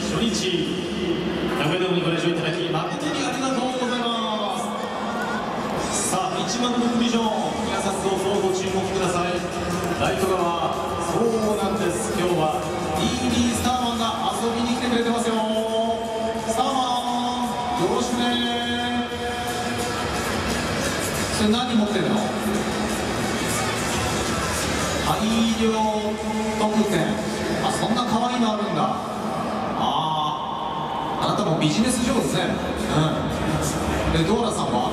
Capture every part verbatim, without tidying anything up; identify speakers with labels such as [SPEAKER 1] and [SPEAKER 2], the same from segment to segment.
[SPEAKER 1] 初日名古屋ドームにご来場いただき誠にありがとうございます。さあいちまんのビジョン、皆さんどうぞご注目ください。ライト側、そうなんです、今日は ディーディー スターマンが遊びに来てくれてますよ。スターマンよろしくね。それ何持ってるの？大量特典。あ、そんな可愛いのあるんだ。ああ、あなたもビジネス上手ね。うん。で、ドーラさんは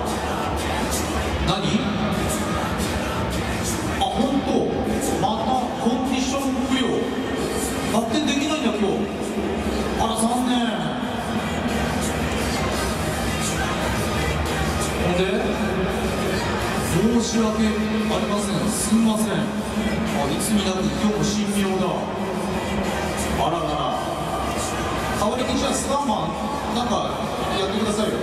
[SPEAKER 1] 何？あ、本当。またコンディション不良。発展できないんだ今日。あら残念。ほんで申し訳ありません、すみません。あ、いつになく今日も神妙だ。あららら。代わりにじゃあスターマンなんかやってくださいよ。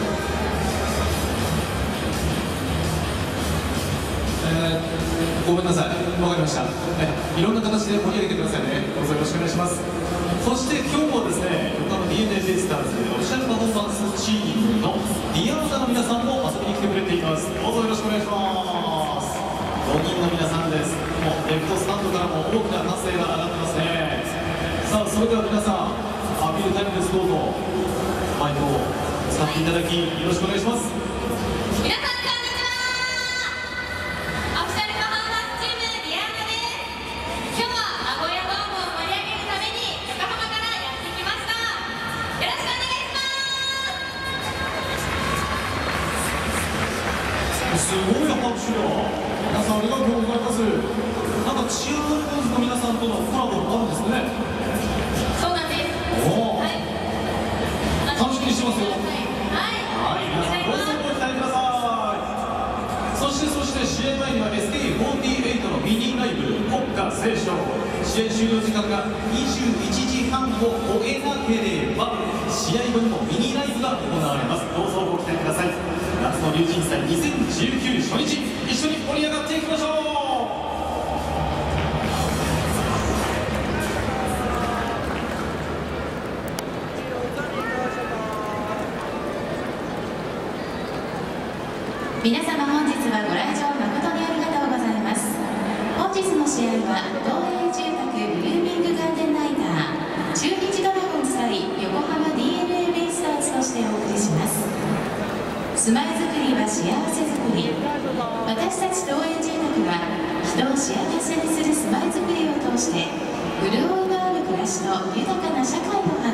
[SPEAKER 1] えー、ごめんなさい、わかりました。えいろんな形で盛り上げてくださいね。どうぞよろしくお願いします。そして今日もですね、横浜 ディーエヌエー ベイスターズオフィシャルパフォーマンスチームのディアンサの皆さんも遊びに来てくれています。どうぞよろしくお願いします。ごにんの皆さんです。もうレフトスタンドからも大きな歓声が上がってますね。さあそれでは皆さんアピールタイムです。どうぞマイクを使っていただきよろしくお願いします。
[SPEAKER 2] 皆さんこんにちは。オフィシャルパフォーマンスチームディアンサです。今日は名古屋ドームを盛り上げるために横浜からやってきました。よろしくお願いします。
[SPEAKER 1] すごい拍手だ。皆さんありがとうございます。なんかチアドラゴンズの皆さんとのコラボもあるんですね。
[SPEAKER 2] そうなんです。
[SPEAKER 1] おお、
[SPEAKER 2] はい、
[SPEAKER 1] 楽しみにしてますよ。
[SPEAKER 2] はい、
[SPEAKER 1] はい、皆さんどうぞご期待ください。そしてそして試合前には エスケーフォーティーエイト のミニライブ国歌斉唱。試合終了時間がにじゅういちじはんを終えなければ試合後にもミニライブが行われます。どうぞご期待ください。夏の龍神祭にせんじゅうきゅう初日、一緒に盛り上がっていきましょう。
[SPEAKER 2] 皆様本日はご来場誠にありがとうございます。本日の試合は東映住宅ブルーミングガーデンナイター中日ドラゴンズ対横浜 ディーエヌエー ベイスターズとしてお送りします。住まいづくりは幸せづくり。私たち東映住宅は人を幸せにする住まいづくりを通して潤いのある暮らしと豊かな社会を